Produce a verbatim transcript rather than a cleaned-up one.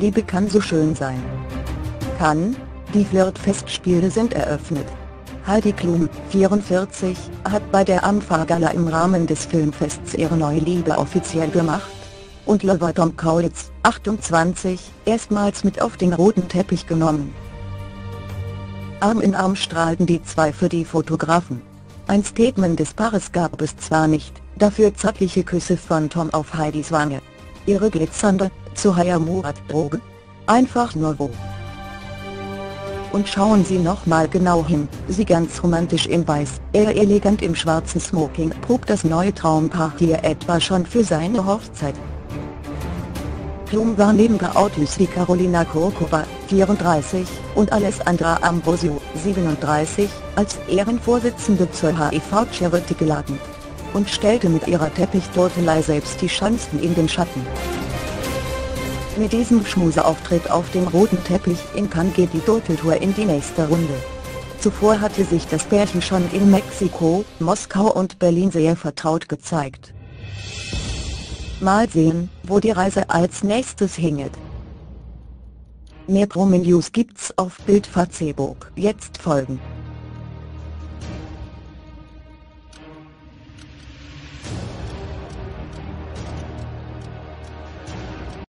Liebe kann so schön sein. Cannes, die Flirtfestspiele sind eröffnet. Heidi Klum, vierundvierzig, hat bei der Ampha-Gala im Rahmen des Filmfests ihre neue Liebe offiziell gemacht. Und Lover Tom Kaulitz, achtundzwanzig, erstmals mit auf den roten Teppich genommen. Arm in Arm strahlten die zwei für die Fotografen. Ein Statement des Paares gab es zwar nicht, dafür zärtliche Küsse von Tom auf Heidis Wange. Ihre glitzernde, zu Hayamura-Droge? Einfach nur wo? Und schauen Sie noch mal genau hin, sie ganz romantisch in Weiß, er elegant im schwarzen Smoking trug das neue Traumpaar hier etwa schon für seine Hochzeit. Klum war neben Beauties wie Carolina Kurkova, vierunddreißig, und Alessandra Ambrosio, siebenunddreißig, als Ehrenvorsitzende zur H I V-Charity geladen. Und stellte mit ihrer Teppichtortelei selbst die Chancen in den Schatten. Mit diesem Schmuseauftritt auf dem roten Teppich in Cannes geht die Turteltour in die nächste Runde. Zuvor hatte sich das Pärchen schon in Mexiko, Moskau und Berlin sehr vertraut gezeigt. Mal sehen, wo die Reise als nächstes hingeht. Mehr Promi-News gibt's auf Bild Facebook. Jetzt folgen.